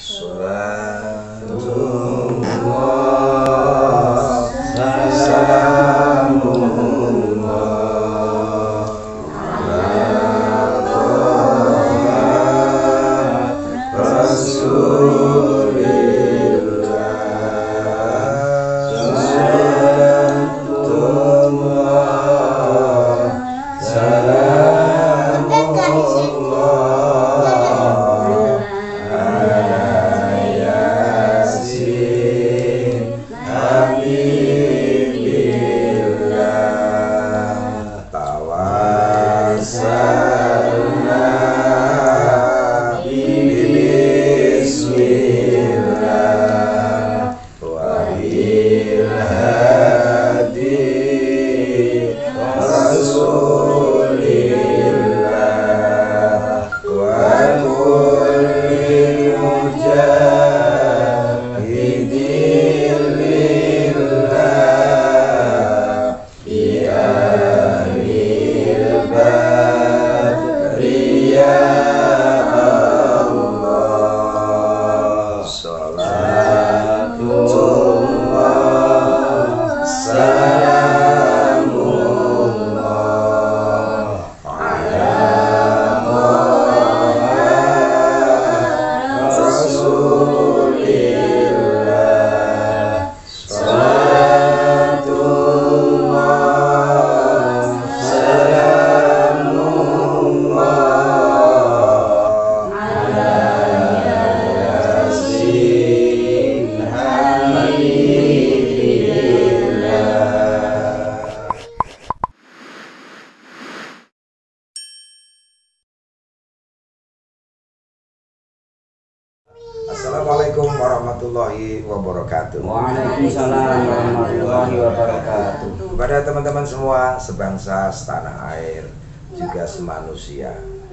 Assalamualaikum warahmatullahi wabarakatuh. Waalaikumsalam warahmatullahi wabarakatuh. Kepada teman-teman semua sebangsa setanah air, juga semanusia.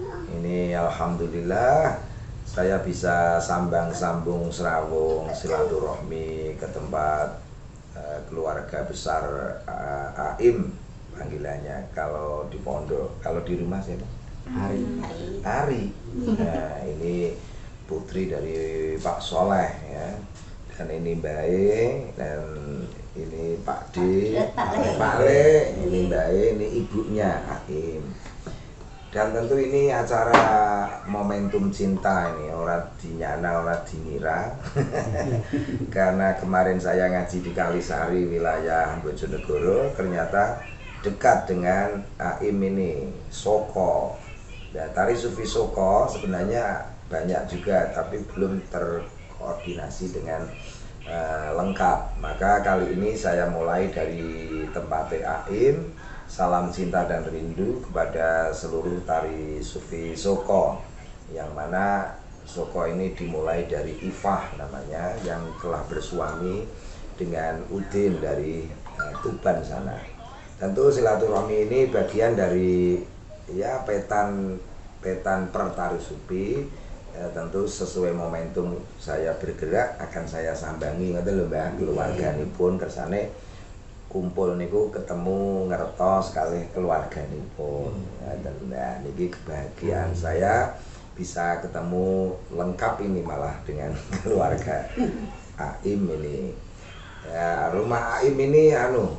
Ini alhamdulillah saya bisa sambung serawung silaturahmi ke tempat keluarga besar Aim panggilannya kalau di pondok. Kalau di rumah siapa? Ari. Nah, ini putri dari Pak Soleh ya, dan ini Bae, dan ini Pak D, Pak Le, ini Bae, ini ibunya Aim. Dan tentu ini acara momentum cinta ini, ora dinyana ora dinira. Karena kemarin saya ngaji di Kalisari wilayah Bojonegoro, ternyata dekat dengan Aim ini, Soko. Nah, tari Sufi Soko sebenarnya banyak juga, tapi belum terkoordinasi dengan lengkap. Maka kali ini saya mulai dari tempat Aim. Salam cinta dan rindu kepada seluruh tari Sufi Soko, yang mana Soko ini dimulai dari Ifah namanya, yang telah bersuami dengan Udin dari Tuban sana. Tentu silaturahmi ini bagian dari ya petan per tari Sufi. Tentu sesuai momentum saya bergerak akan saya sambangi ngoten lho Mbah, keluarganipun kersane kumpul niku ketemu ngertos kalih keluarganipun. Nah, niki kebahagiaan saya bisa ketemu lengkap ini malah dengan keluarga Aim ini. Ya, rumah Aim ini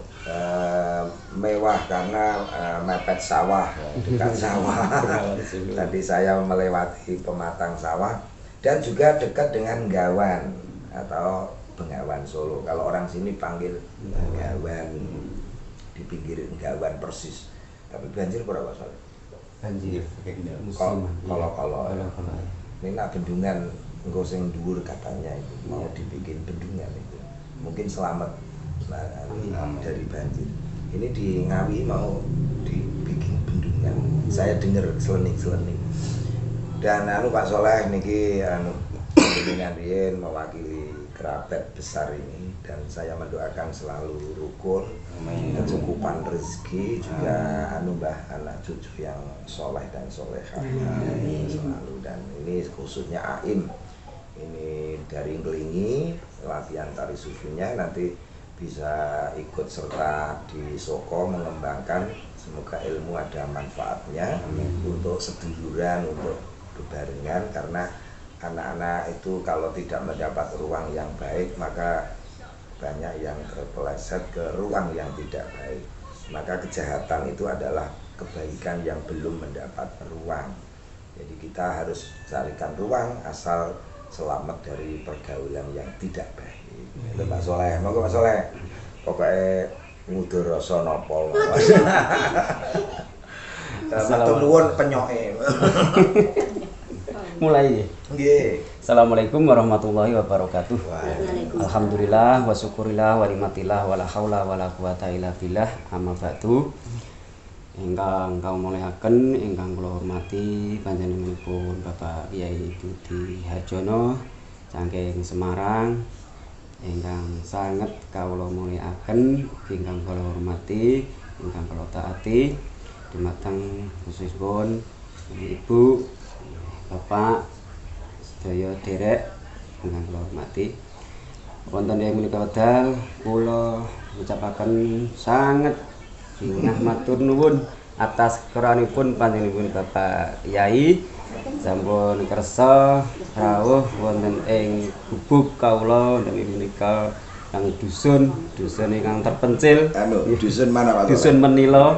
mewah karena mepet sawah, dekat sawah. Tadi saya melewati pematang sawah dan juga dekat dengan Gawan atau Bengawan Solo. Kalau orang sini panggil Bengawan, di pinggir Gawan persis. Tapi banjir berapa soalnya? Banjir Kalau ini nak bendungan engko sing dhuwur katanya itu mau dibikin bendungan itu. Mungkin selamat dari banjir. Ini di Ngawi mau dibikin bendungan. Saya dengar selening-selening. Dan Pak Soleh niki dengan riyen mewakili kerabat besar ini, dan saya mendoakan selalu rukun, kecukupan rezeki, juga Mbah anak cucu yang soleh dan solehah selalu. Dan ini khususnya Aim ini dari Nglingi, latihan tari sufinya nanti bisa ikut serta di Soko mengembangkan, semoga ilmu ada manfaatnya untuk seduluran, untuk bebarengan, karena anak-anak itu kalau tidak mendapat ruang yang baik maka banyak yang terpeleset ke ruang yang tidak baik. Maka kejahatan itu adalah kebaikan yang belum mendapat ruang. Jadi kita harus carikan ruang asal selamat dari pergaulan yang tidak baik. Itu Pak Soleh, monggo Pak Soleh. Pokoknya ngudur rasa napa. Ketemuan penyoke. Mulai. Nggih. Assalamualaikum warahmatullahi wabarakatuh. Waalaikumsalam. Alhamdulillah wa syukurillah wa nikmatillah wa la haula wa la quwata illa billah. Amma ba'du. Ingkang kaum muliaken, ingkang kula hormati panjenenganipun Bapak Kyai Budi Harjono saking Semarang. Ingkang sanget kawula muliaken, ingkang kula hormati, ingkang kula taati dumateng khususipun Ibu, Bapak, sedaya derek ingkang kula hormati. Wonten ing menika wekdal kula ngucapaken sanget ingkang matur nuwun atas keranipun panjenenganipun Bapak Kyai sampun kersa rawuh wonten ing gubuk kawula niki menika kang dusun ingkang terpencil. Dusun mana Pak? Dusun Menilo,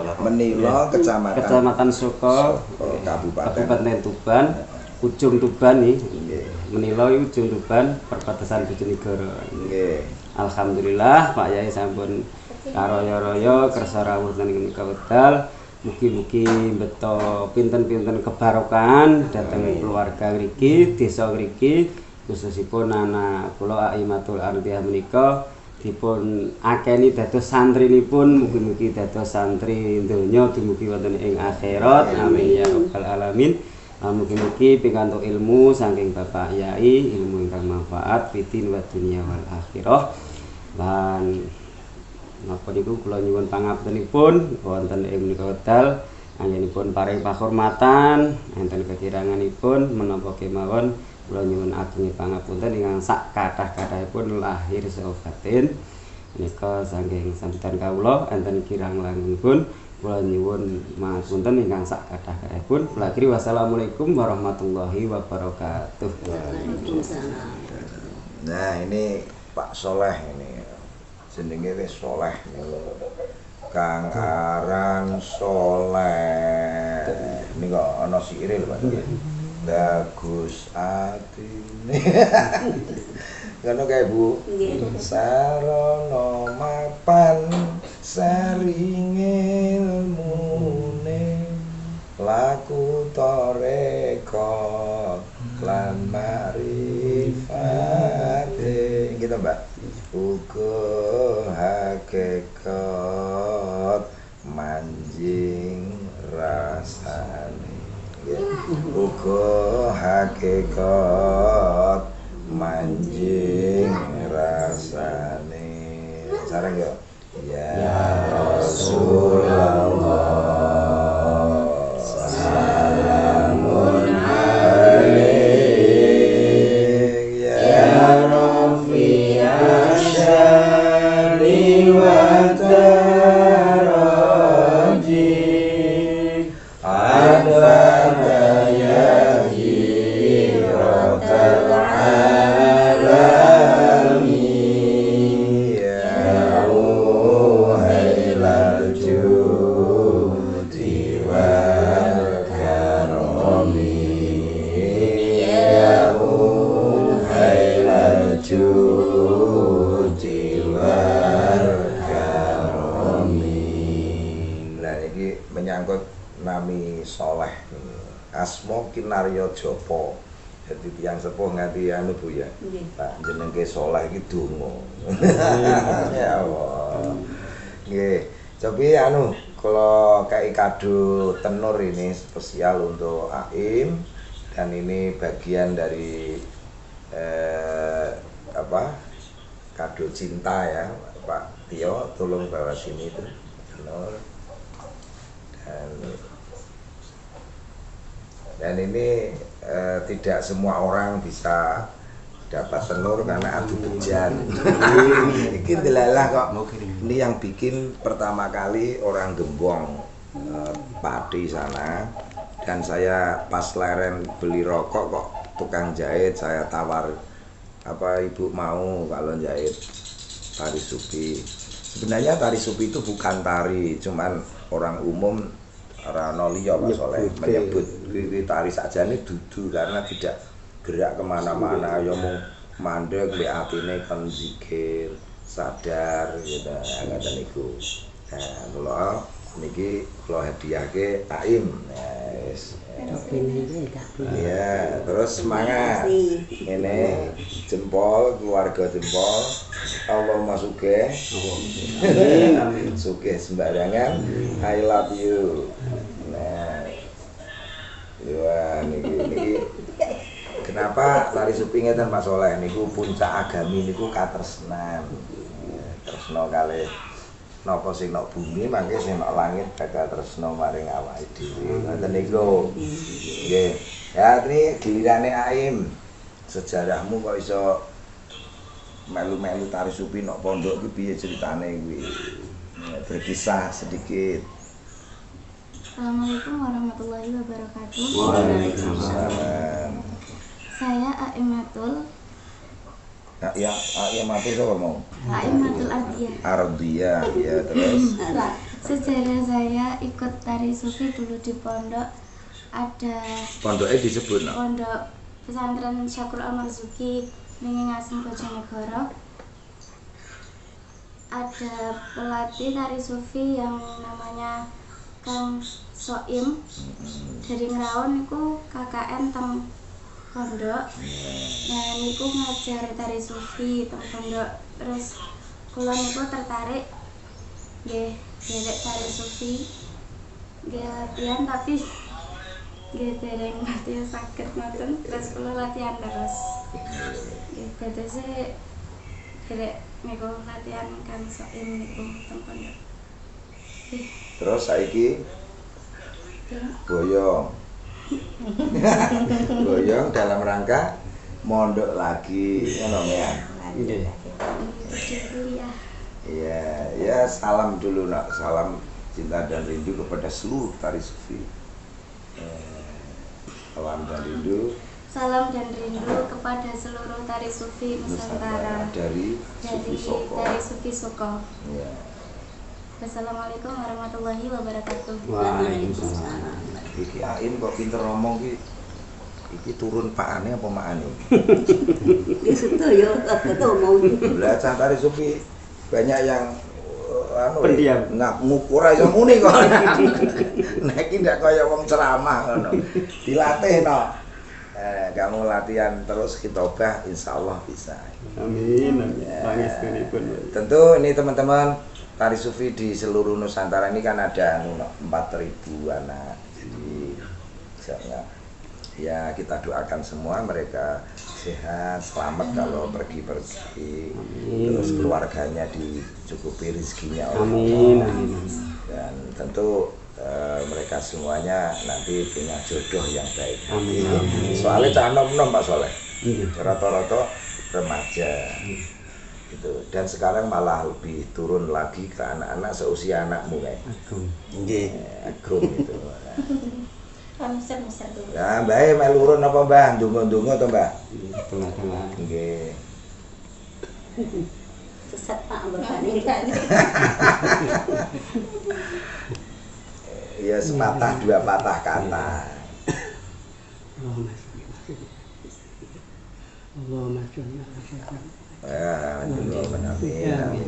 Kecamatan Soko, Kabupaten Tuban, ujung Tuban nih. Menilo ujung Tuban, perbatasan Bojonegoro. Alhamdulillah Pak Yai sampun karaya-raya kersa rawuh ten menika wekdal. Mugi-mugi beto pinten-pinten kebarokahan dhateng keluarga ngriki, desa ngriki, khususipun anak kula Aimatul Ardhiyah menika dipun akeni dados santrinipun, mugi-mugi dados santri donya dumugi wonten ing akhirat. Amin ya rabbal alamin. Mugi-mugi pikantuk ilmu saking Bapak Yai, ilmu ingkang manfaat fitin wa dunya wal akhirah. Lan napa niku kula nyuwun pangapuntenipun wonten ing menika wekdal anggenipun paring pahormatan enten kekiranganipun menapa kemawon kula nyuwun ageng pangapunten ingkang sak kathah-kathahipun lahir saha batin menika saking sambutan kawula enten kirang langkungipun kula nyuwun pangapunten ingkang sak kathah-kathahipun. Akhiri wassalamualaikum warahmatullahi wabarakatuh. Waalaikumsalam. Nah, ini Pak Soleh ini. Jenenge wis soleh Kang Aran Soleh. Ini kok ana sikile lho Pak. Bagus atine. Ngono kae Bu. Sarana mapan saring ilmune laku toreko lan marifate. Gitu Mbak. Uga hakikat manjing rasane. Uga hakikat manjing rasane. Sareng yo. Ya Rasulullah salamun alaik ya Rabbi asyari wa taraji adaba ya hiratal alami ya uhailal judi wal karami ya uhailal judi wal karami. Nah ini menyangkut nami soleh asmo kinaryo jopo. Jadi tiang sepuh nganti anu Bu ya. Pak jenenge soleh iki donga. Ya Allah. Nggih. Cobi anu kalau kayak kado tenur ini spesial untuk Aim dan ini bagian dari kado cinta ya Pak Tio, tolong bawa sini itu tenur dan ini tidak semua orang bisa dapat tenur karena adu hujan. Ini delalah kok. Ini yang bikin pertama kali orang Gembong, Pati sana. Dan saya pas leren beli rokok kok tukang jahit, saya tawar apa ibu mau kalau jahit tari sufi. Sebenarnya tari sufi itu bukan tari, cuman orang umum Rano liya Pak Soleh menyebut tari saja ini dudu karena tidak gerak kemana-mana, ya mau mandek mbek atine kon zikir sadar gitu ngoten niku. Nah, kula niki kula hadiahke Aim. Yes. Iya, terus semangat. Ini jempol keluarga jempol. Allahumma sugih. Amin. Sugih sembarangan. I love you. Nah. Ya niki kenapa tari sufi ngeten Pak Soleh niku puncak agami niku katresnan. Tresna kalih napa sing nok bumi mangke sing nok langit bakal tresna maring awake dhewe. Ngoten niku. Nggih. Ya tri gilirane Aim. Sejarahmu kok iso melu-melu tari sufi nok pondok ki piye ceritane kuwi? Berkisah sedikit. Assalamualaikum warahmatullahi wabarakatuh. Waalaikumsalam. Saya Aimatul. Ya, Aimatul sapa mau? Aimatul Ardiyah. Ardiyah, ya terus. Sejarah saya ikut tari sufi dulu di pondok ada Pondoknya disebut no? Pondok Pesantren Syakur Al-Marzuki ning Ngasem Bojonegoro. Ada pelatih tari sufi yang namanya Kang Soim dari Ngrawon niku KKN teng pondok. Nah niku ngajar tari sufi teng pondok. Terus kula niku tertarik nggih derek tari sufi. Nggih latihan tapi nggih dereng mati saged ngoten. Terus kula latihan terus. Nggih dadose derek niku latihan Kang Soim niku teng pondok. Terus saiki boyong. Boyong dalam rangka mondok lagi ngono ya. Iya, ya salam dulu nak, salam cinta dan rindu kepada seluruh tari sufi. Salam dan rindu. Salam dan rindu kepada seluruh tari sufi Nusantara dari Sufi Soko. Ya. Assalamualaikum warahmatullahi wabarakatuh. Waalaikumsalam. Iki Ain kok pinter ngomong ki. Iki turun pakane apa makane? Itu ya ketemu. Belajar tari sufi banyak yang pendiam. Ngukur aja muni kok. Nek iki ndak kaya wong ceramah ngono. Dilatih no. Kamu latihan terus kitobah insyaallah bisa. Amin. Ya. Tentu ini teman-teman tari sufi di seluruh Nusantara ini kan ada 4.000 anak. Jadi misalnya ya kita doakan semua mereka sehat, selamat kalau pergi-pergi. Terus keluarganya dicukupi rezekinya oleh Allah. Dan tentu mereka semuanya nanti punya jodoh yang baik. Soalnya cah nom-nom Pak Soleh. Rata-rata remaja. Gitu. Dan sekarang malah lebih turun lagi ke anak-anak seusia anakmu kayak Agum gitu. Mesir dulu. Ya, Mbah melurun apa Mbah? Ndonga-ndonga to Mbah? Nggih. Sesat Pak mbakane. Ya sepatah dua patah kata. Allahumma sholli ala sayyidina Ya, amin.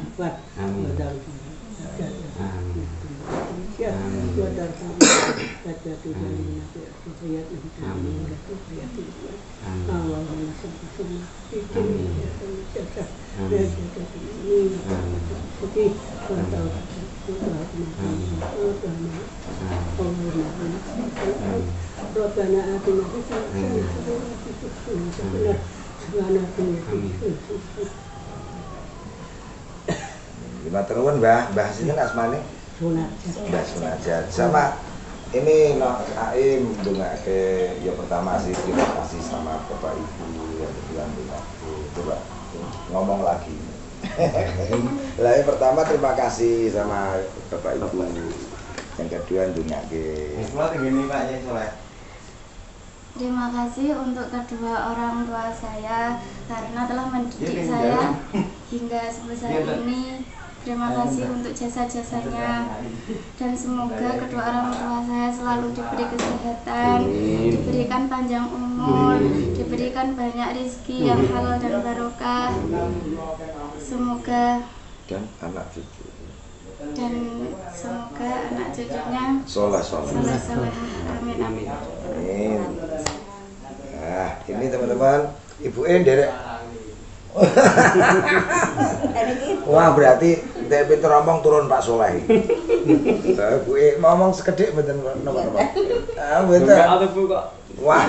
Gimana terus Mbah sini asmane? Mbah Sunajat. Sama ini Aim ndongake ya pertama sih terima kasih sama Bapak Ibu yang bilang coba ngomong lagi. Lah yang pertama terima kasih sama Bapak Ibu. Yang kedua ndongake. Kalau tinggi Pak ya Soleh. Terima kasih untuk kedua orang tua saya karena telah mendidik saya hingga sebesar ini. Terima kasih untuk jasa-jasanya dan semoga kedua orang tua saya selalu diberi kesehatan, diberikan panjang umur, diberikan banyak rezeki yang halal dan barokah. Semoga dan anak cucu. Dan semoga anak cucunya Soleh. Amin. Amin. Nah, ini teman-teman, Ibu derek. Wah, berarti dari pintu rombong turun Pak Soleh. Ibu ngomong sekedhik mboten nomor. Ah, mboten. Wah.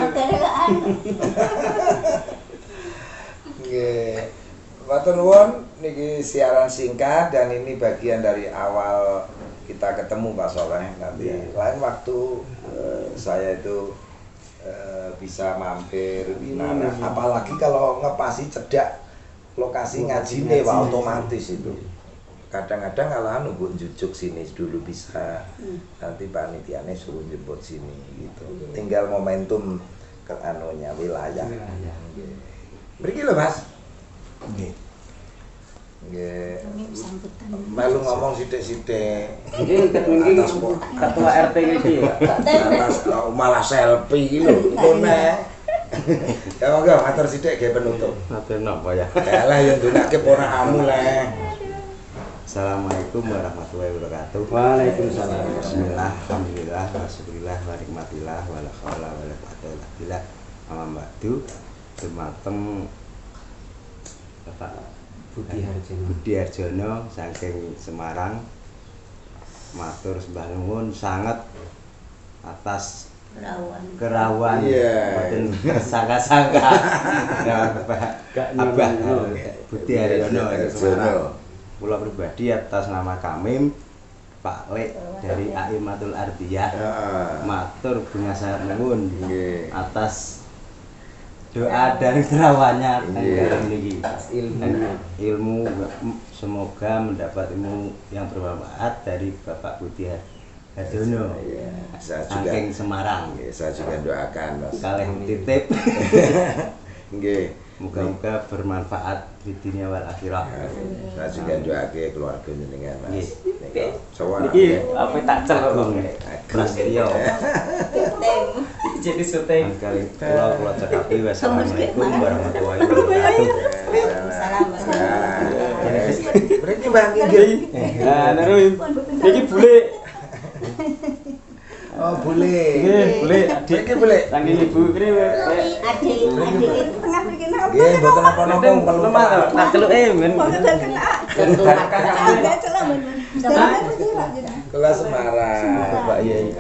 Nggih. Matur nuwun, niki siaran singkat dan ini bagian dari awal kita ketemu Pak Soleh. Nanti lain waktu saya itu bisa mampir di mana. Apalagi kalau ngepasi cedak lokasi ngajine wah otomatis itu. Kadang-kadang alahan nunggu jujuk sini dulu bisa. Nanti panitiane suruh jemput sini gitu. Tinggal momentum ke anunya wilayah. Mriki lho Mas. Nggih. Nggih. Melu ngomong sithik-sithik. Nggih niki ketua RT iki ya. Atas malah selfie iki lho. Ngene. Ya monggo matur sithik nggih penutup. Matur napa ya. Yalah ya ndonake ponakanmu le. Assalamualaikum warahmatullahi wabarakatuh. Waalaikumsalam. Bismillah, alhamdulillah, wasyukurillah, wa nikmatillah, wa la haula wa la quwwata illa billah. Amma ba'du. Dumateng Bapak Budi Harjono saking Semarang. Matur sembah nuwun sangat atas kerawan mboten sangka-sangka. Abah Budi Harjono Semarang. Kula pribadi atas nama kami Pak Lek dari Aimatul Ardiyah. Matur bungasan nuwun atas doa dan kerawannya tanggal niki. Ilmu semoga mendapat ilmu yang bermanfaat dari Bapak Budi Harjono. Saking Semarang. Saya juga doakan Mas. Kalih titip. Nggih. Moga-moga bermanfaat di dunia wal akhirah. Saya juga doake keluarga jenengan Mas. Nggih. Sowan Niki apa tak celok Prasetyo. Jadi syuting kali kula cekapi wassalamualaikum warahmatullahi wabarakatuh. Assalamualaikum. Berarti Mbak nggih. Nah, terus iki bule. Oh, bule. Nggih, bule. Adik iki bule. Saking ibu kene Adik tengah mriki napa? Nggih, mboten napa-napa lemah to. Tak celuke men. Mboten kena. Ada celah men. Kelas Semarang. Bapak Yai.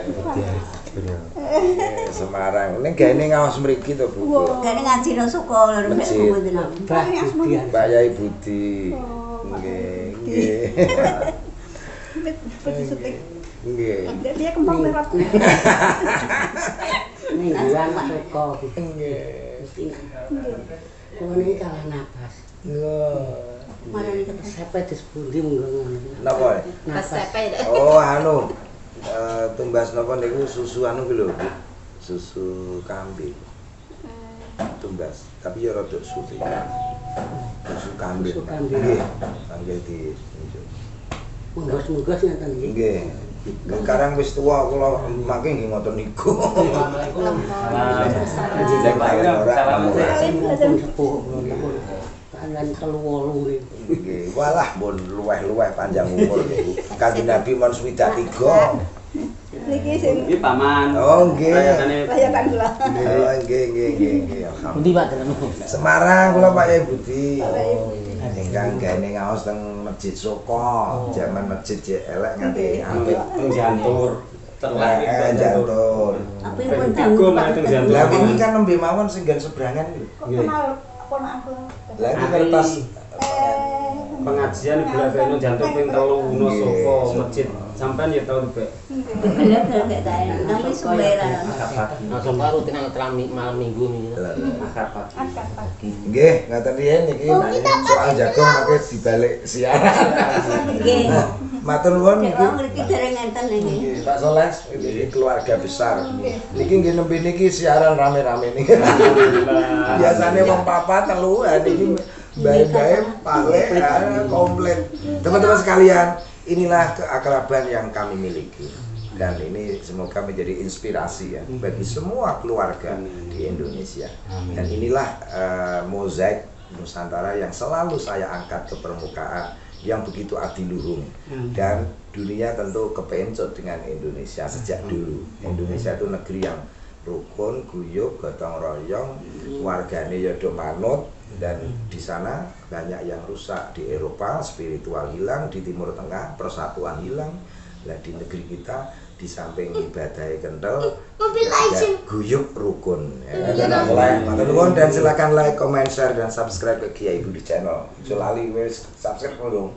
Semarang. Ning gene ngawas mriki to, Bu. Gane ngaji nang sekolah nek mboten apa. Mbak Yai Budi. Nggih, nggih. Nggih. Dia kembang merah. Ning bulan Suko. Nggih. Kuwi iki kalah napas. Mana nih kata Sepe dispundi monggo ngono. Napa? Napas. Oh, anu. Tumbas napa niku susu anu ki lho, Bu. Susu kambing. Tumbas, tapi ya rada susu. Susu kambing. Nggih. Nggih di Munggos-munggos ngaten iki. nggih. Sekarang wis tuwa kula makin nggih ngoten niku. Assalamualaikum. Sepuh tangan 3-8 Nggih, walah mun luweh-luweh panjang umur niku. Kanjeng Nabi mon swidak 3. Niki sing Iki paman. Oh, nggih. layakan kula. Oh, nggih, nggih, nggih, nggih. Alhamdulillah. Pundi Pak Dalan? Semarang kula Pak Yai Budi. Ingkang gene ngaos teng Masjid Soko. Zaman masjid jek elek nganti apik. Jantur. Jantur. Apa pun tanggung. Lah ini kan nembe mawon sing nggon seberangan iki. Kenal ponaku. Lah iki kertas Pengajian gula kene jantung ping 3 Uno Soko masjid. Sampean ya tau Mbak. Bener gak tae. Nami sembahyang. Langsung baru tinggal malam Minggu nih. Akar pagi. Nggih, ngaten riyen niki soal jagung mangke dibalik siaran. Nggih. Matur nuwun Nek niki. wong mriki dereng enten iki. Nggih, Pak Soleh, ini keluarga besar. Niki nggih nembe niki siaran rame-rame niki. Biasanya wong papa telu, niki bae-bae pale komplit. Teman-teman sekalian, inilah keakraban yang kami miliki. Dan ini semoga menjadi inspirasi ya bagi semua keluarga di Indonesia. Dan inilah mozaik Nusantara yang selalu saya angkat ke permukaan, yang begitu adiluhung. Dan dunia tentu kepencot dengan Indonesia sejak dulu. Indonesia itu negeri yang rukun, guyub, gotong royong, warganya ya do manut. Dan di sana banyak yang rusak. Di Eropa spiritual hilang, di Timur Tengah persatuan hilang. Nah di negeri kita di samping ibadah kental, guyub rukun. Dan silakan like, comment, share, dan subscribe ke Kiai Budi Channel. Lali wes subscribe dong.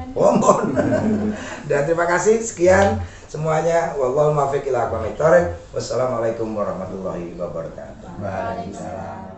Dan terima kasih sekian semuanya. Wallahul muwaffiq ila aqwamit thoriq. Wassalamualaikum warahmatullahi wabarakatuh. Waalaikumsalam.